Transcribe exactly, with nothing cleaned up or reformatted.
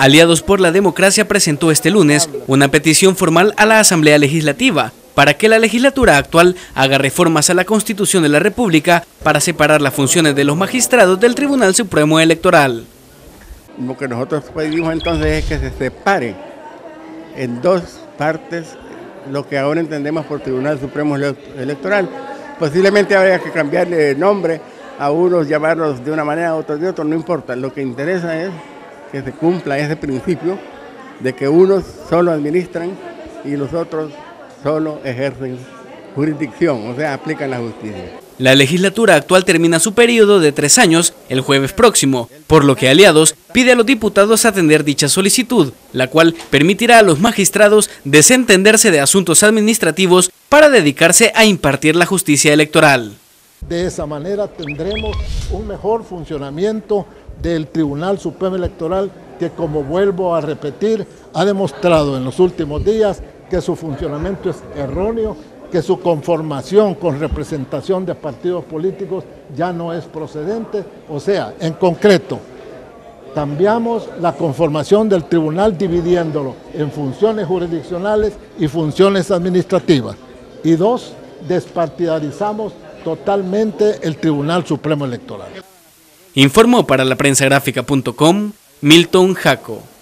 Aliados por la Democracia presentó este lunes una petición formal a la Asamblea Legislativa para que la legislatura actual haga reformas a la Constitución de la República para separar las funciones de los magistrados del Tribunal Supremo Electoral. Lo que nosotros pedimos entonces es que se separe en dos partes lo que ahora entendemos por Tribunal Supremo Electoral. Posiblemente habría que cambiarle de nombre, a unos llamarlos de una manera, a otros de otra, no importa. Lo que interesa es que se cumpla ese principio de que unos solo administran y los otros solo ejercen jurisdicción, o sea, aplican la justicia. La legislatura actual termina su periodo de tres años el jueves próximo, por lo que Aliados pide a los diputados atender dicha solicitud, la cual permitirá a los magistrados desentenderse de asuntos administrativos para dedicarse a impartir la justicia electoral. De esa manera tendremos un mejor funcionamiento del Tribunal Supremo Electoral que, como vuelvo a repetir, ha demostrado en los últimos días que su funcionamiento es erróneo, que su conformación con representación de partidos políticos ya no es procedente. O sea, en concreto, cambiamos la conformación del tribunal dividiéndolo en funciones jurisdiccionales y funciones administrativas. Y dos, despartidarizamos totalmente el Tribunal Supremo Electoral. Informó para la prensa gráfica punto com Milton Jaco.